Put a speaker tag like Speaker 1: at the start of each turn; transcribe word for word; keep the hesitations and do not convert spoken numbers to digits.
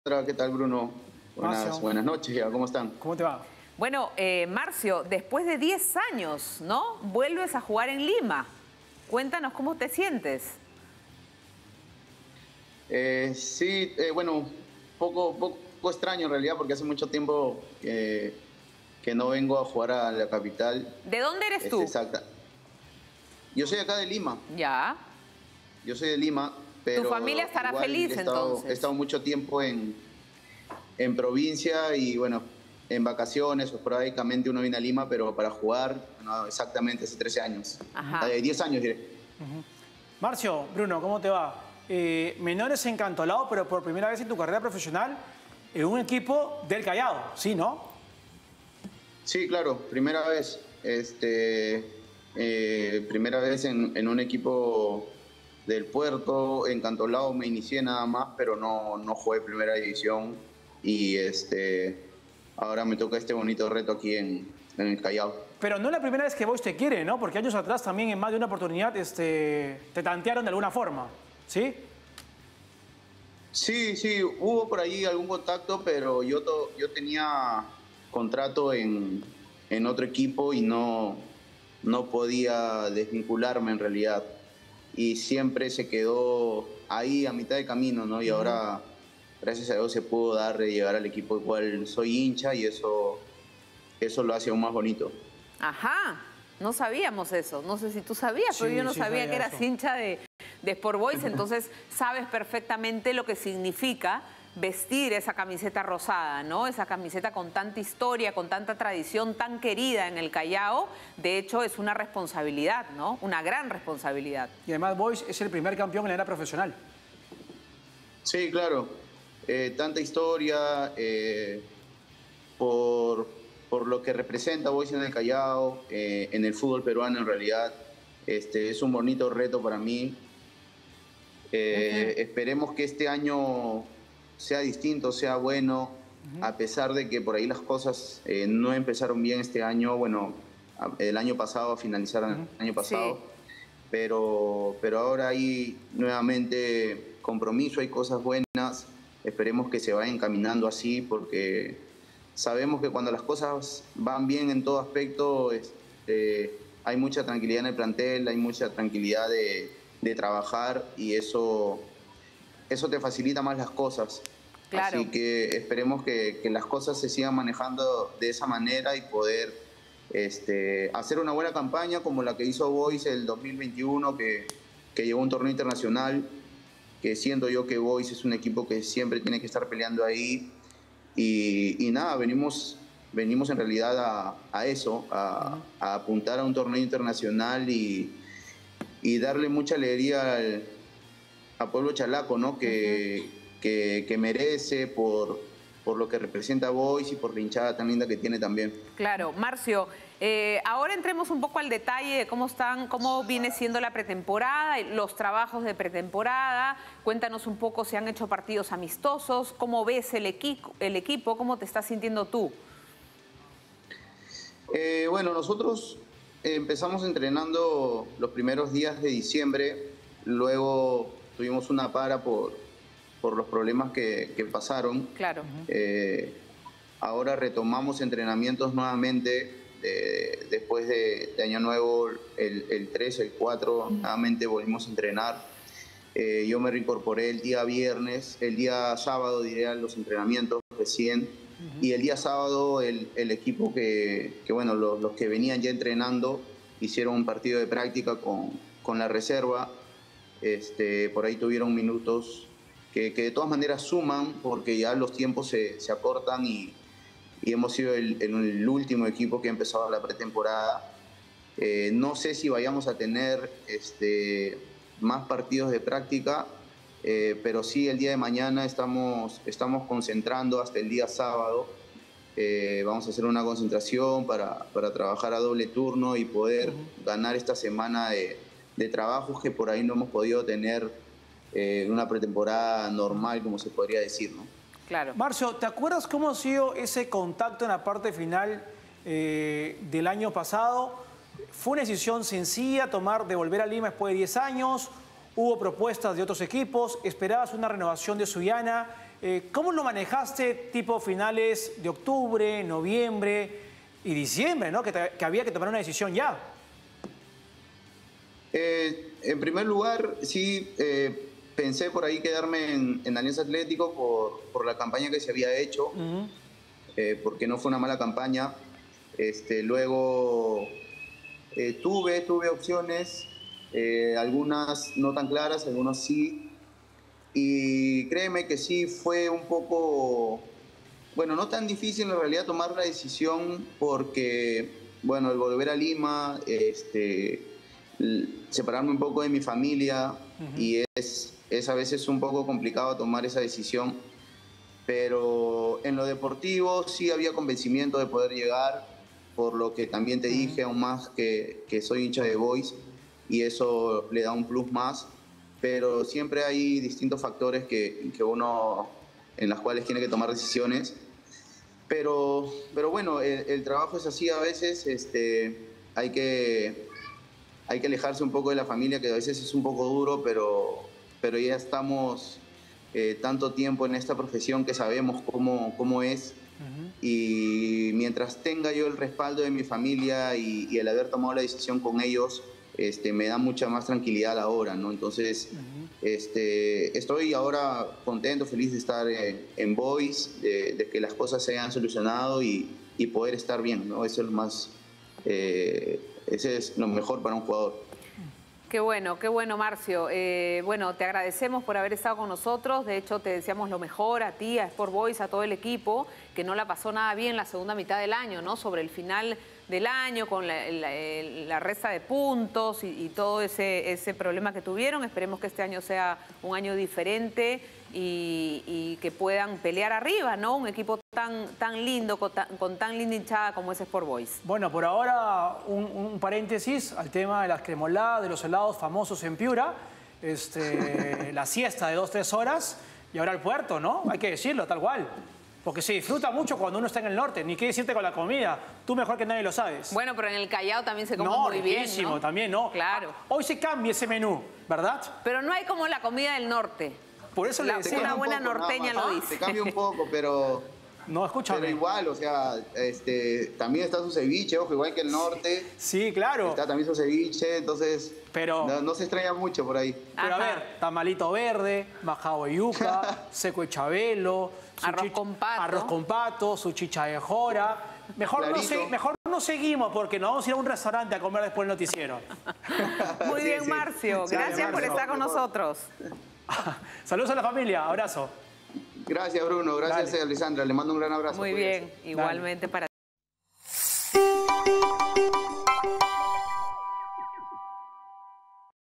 Speaker 1: ¿Qué tal, Bruno? Buenas,
Speaker 2: Marcio.
Speaker 1: buenas noches, ya, ¿cómo están?
Speaker 2: ¿Cómo te va?
Speaker 3: Bueno, eh, Marcio, después de diez años, ¿no? Vuelves a jugar en Lima. Cuéntanos cómo te sientes.
Speaker 1: Eh, sí, eh, bueno, poco, poco extraño en realidad porque hace mucho tiempo que, que no vengo a jugar a la capital.
Speaker 3: ¿De dónde eres
Speaker 1: Es
Speaker 3: tú?
Speaker 1: exacta. Yo soy acá de Lima,
Speaker 3: Ya.
Speaker 1: yo soy de Lima, pero
Speaker 3: Tu familia estará
Speaker 1: igual
Speaker 3: feliz,
Speaker 1: he estado,
Speaker 3: entonces.
Speaker 1: he estado mucho tiempo en, en provincia y bueno, en vacaciones o esporádicamente uno viene a Lima, pero para jugar, no, exactamente hace trece años.
Speaker 3: Ajá.
Speaker 1: Eh, diez años, diré.
Speaker 2: Marcio, Bruno, ¿cómo te va? Eh, menores en Cantolao, pero por primera vez en tu carrera profesional en un equipo del Callao, ¿sí, no?
Speaker 1: Sí, claro, primera vez. Este, eh, primera vez en, en un equipo del Puerto. En Cantolao me inicié nada más, pero no, no jugué primera división. Y este, ahora me toca este bonito reto aquí en, en el Callao.
Speaker 2: Pero no es la primera vez que Boys te quiere, ¿no? Porque años atrás también en más de una oportunidad este, te tantearon de alguna forma, ¿sí?
Speaker 1: Sí, sí, hubo por ahí algún contacto, pero yo, to, yo tenía contrato en, en otro equipo y no, no podía desvincularme en realidad. Y siempre se quedó ahí a mitad de camino, ¿no? Y uh-huh. ahora, gracias a Dios, se pudo dar de llegar al equipo del cual soy hincha y eso, eso lo hace aún más bonito.
Speaker 3: Ajá, no sabíamos eso. No sé si tú sabías,
Speaker 2: Sí,
Speaker 3: pero yo no
Speaker 2: sí
Speaker 3: sabía
Speaker 2: sabía
Speaker 3: que eras
Speaker 2: eso.
Speaker 3: hincha de, de Sport Boys, entonces sabes perfectamente lo que significa vestir esa camiseta rosada, ¿no? Esa camiseta con tanta historia, con tanta tradición, tan querida en el Callao. De hecho, es una responsabilidad, ¿no? Una gran responsabilidad.
Speaker 2: Y además Boys es el primer campeón en la era profesional.
Speaker 1: Sí, claro. Eh, tanta historia, eh, por, por lo que representa Boys en el Callao, eh, en el fútbol peruano en realidad. Este, es un bonito reto para mí. Eh, uh-huh. Esperemos que este año sea distinto, sea bueno, uh-huh. a pesar de que por ahí las cosas eh, no empezaron bien este año, bueno, el año pasado, finalizaron uh-huh. el año pasado, sí. pero, pero ahora hay nuevamente compromiso, hay cosas buenas, esperemos que se vayan caminando así, porque sabemos que cuando las cosas van bien en todo aspecto, este, hay mucha tranquilidad en el plantel, hay mucha tranquilidad de, de trabajar y eso... eso te facilita más las cosas.
Speaker 3: Claro.
Speaker 1: Así que esperemos que, que las cosas se sigan manejando de esa manera y poder este, hacer una buena campaña como la que hizo Boys el dos mil veintiuno, que, que llegó a un torneo internacional, que siento yo que Boys es un equipo que siempre tiene que estar peleando ahí. Y, y nada, venimos, venimos en realidad a, a eso, a, a apuntar a un torneo internacional y, y darle mucha alegría al a Pueblo Chalaco, ¿no? Que, uh-huh. que, que merece por, por lo que representa Boys y por la hinchada tan linda que tiene también.
Speaker 3: Claro, Marcio, eh, ahora entremos un poco al detalle de cómo están, cómo viene siendo la pretemporada, los trabajos de pretemporada. Cuéntanos un poco si han hecho partidos amistosos, cómo ves el equipo, el equipo, cómo te estás sintiendo tú.
Speaker 1: Eh, bueno, nosotros empezamos entrenando los primeros días de diciembre, luego tuvimos una para por, por los problemas que, que pasaron.
Speaker 3: Claro.
Speaker 1: Eh, ahora retomamos entrenamientos nuevamente, de, después de, de Año Nuevo, el, el tres, el cuatro, uh-huh. nuevamente volvimos a entrenar. Eh, yo me reincorporé el día viernes, el día sábado diré a los entrenamientos recién, uh-huh. y el día sábado el, el equipo que, que bueno, los, los que venían ya entrenando hicieron un partido de práctica con, con la reserva. Este, por ahí tuvieron minutos que, que de todas maneras suman porque ya los tiempos se, se acortan y, y hemos sido el, el, el último equipo que ha empezado la pretemporada. Eh, no sé si vayamos a tener este, más partidos de práctica, eh, pero sí el día de mañana estamos, estamos concentrando hasta el día sábado. Eh, vamos a hacer una concentración para, para trabajar a doble turno y poder uh-huh. ganar esta semana de de trabajos que por ahí no hemos podido tener en eh, una pretemporada normal, como se podría decir, ¿no?
Speaker 3: Claro.
Speaker 2: Marcio, ¿te acuerdas cómo ha sido ese contacto en la parte final eh, del año pasado? ¿Fue una decisión sencilla tomar de volver a Lima después de diez años? ¿Hubo propuestas de otros equipos? ¿Esperabas una renovación de Sullana? Eh, ¿Cómo lo manejaste tipo finales de octubre, noviembre y diciembre, ¿no? Que, te, que había que tomar una decisión ya.
Speaker 1: Eh, en primer lugar, sí, eh, pensé por ahí quedarme en, en Alianza Atlético por, por la campaña que se había hecho, uh-huh. eh, porque no fue una mala campaña. Este, luego eh, tuve, tuve opciones, eh, algunas no tan claras, algunas sí. Y créeme que sí fue un poco, bueno, no tan difícil en realidad tomar la decisión porque, bueno, el volver a Lima, este, separarme un poco de mi familia uh-huh. y es, es a veces un poco complicado tomar esa decisión, pero en lo deportivo sí había convencimiento de poder llegar, por lo que también te uh-huh. dije aún más que, que soy hincha de Boys y eso le da un plus más. Pero siempre hay distintos factores que, que uno, en los cuales tiene que tomar decisiones. Pero, pero bueno, el, el trabajo es así a veces, este, hay, que, hay que alejarse un poco de la familia, que a veces es un poco duro, pero, pero ya estamos eh, tanto tiempo en esta profesión que sabemos cómo, cómo es. Uh-huh. Y mientras tenga yo el respaldo de mi familia y, y el haber tomado la decisión con ellos, Este, me da mucha más tranquilidad ahora, ¿no? Entonces, uh-huh. este, estoy ahora contento, feliz de estar en, en Boys, de, de que las cosas se hayan solucionado y, y poder estar bien, ¿no? Eso es lo más, eh, ese es lo mejor para un jugador.
Speaker 3: Qué bueno, qué bueno, Marcio. Eh, bueno, te agradecemos por haber estado con nosotros. De hecho, te deseamos lo mejor a ti, a Sport Boys, a todo el equipo, que no la pasó nada bien la segunda mitad del año, ¿no? Sobre el final del año, con la, la, la resta de puntos y, y todo ese, ese problema que tuvieron. Esperemos que este año sea un año diferente y, y que puedan pelear arriba, ¿no? Un equipo tan, tan lindo, con tan, con tan linda hinchada como es Sport Boys.
Speaker 2: Bueno, por ahora un, un paréntesis al tema de las cremoladas, de los helados famosos en Piura, este, la siesta de dos, tres horas y ahora el puerto, ¿no? Hay que decirlo, tal cual. Porque se disfruta mucho cuando uno está en el norte, ni qué decirte con la comida. Tú mejor que nadie lo sabes.
Speaker 3: Bueno, pero en el Callao también se come
Speaker 2: no,
Speaker 3: muy bien,
Speaker 2: ¿no? también, ¿no?
Speaker 3: Claro.
Speaker 2: Ah, hoy se cambia ese menú, ¿verdad?
Speaker 3: Pero no hay como la comida del norte.
Speaker 2: Por eso le decía.
Speaker 3: Una buena
Speaker 1: poco,
Speaker 3: norteña lo dice.
Speaker 1: Se cambia un poco, pero...
Speaker 2: No, escúchame.
Speaker 1: Pero igual, o sea, este, también está su ceviche, ojo, igual que el norte.
Speaker 2: Sí, claro.
Speaker 1: Está también su ceviche, entonces
Speaker 2: pero,
Speaker 1: no, no se extraña mucho por ahí.
Speaker 2: Pero Ajá. a ver, tamalito verde, majao de yuca, seco de chabelo,
Speaker 3: arroz con pato.
Speaker 2: Arroz con pato, su chicha de jora. Mejor no, se, mejor no seguimos porque nos vamos a ir a un restaurante a comer después del noticiero.
Speaker 3: Muy bien, sí, Marcio. Sí. Gracias sí, por estar con mejor. nosotros.
Speaker 2: Saludos a la familia. Abrazo.
Speaker 1: Gracias, Bruno. Gracias, Dale. Alessandra. Le mando un gran abrazo.
Speaker 3: Muy bien. Igualmente Dale. para